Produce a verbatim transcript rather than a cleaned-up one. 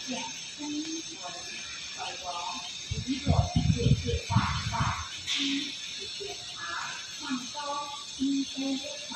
现中文本文语种介介绍法一检查上高 E A